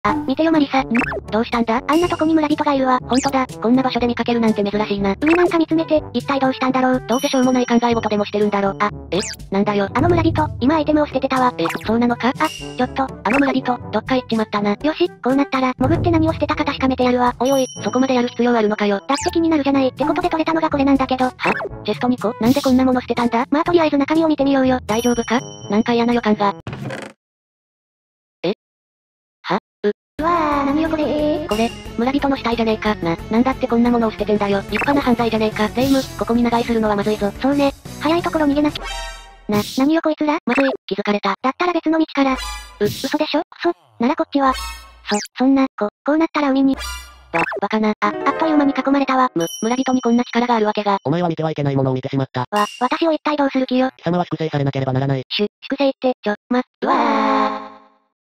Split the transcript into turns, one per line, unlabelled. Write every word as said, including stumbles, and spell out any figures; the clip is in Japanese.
あ、見てよマリサ。ん？
どうしたんだ？
あんなとこに村人がいるわ。
ほんとだ、こんな場所で見かけるなんて珍しいな。
上なんか見つめて、一体どうしたんだろう。
どうせしょうもない考え事でもしてるんだろ。あ、え？なんだよ。
あの村人、今アイテムを捨ててたわ。
え、そうなのか？
あ、ちょっと、
あの村人、どっか行っちまったな。
よし、こうなったら、潜って何を捨てたか確かめてやるわ。
おいおい、そこまでやる必要あるのかよ。
だって気になるじゃない。ってことで取れたのがこれなんだけど。
は？チェストに個？なんでこんなもの捨てたんだ？
まあとりあえず中身を見てみようよ。
大丈夫か？なんか嫌な予感が。え？は？う、
うわー、何よこれー。
これ、村人の死体じゃねえか。な、なんだってこんなものを捨ててんだよ。立派な犯罪じゃねえか。レイム、ここに長居するのはまずいぞ。
そうね。早いところ逃げなきゃ。な、何よこいつら？
まずい、気づかれた。
だったら別の道から。う、嘘でしょ？そ、ならこっちは。そ、そんな、こ、こうなったら海に。
ば、バカな。
あ、あっという間に囲まれたわ。
む、村人にこんな力があるわけが。お前は見てはいけないものを見てしまった。
わ、私を一体どうする気よ。
貴様は粛清されなければならない。
しゅ、粛清って、ちょ、ま、うわー。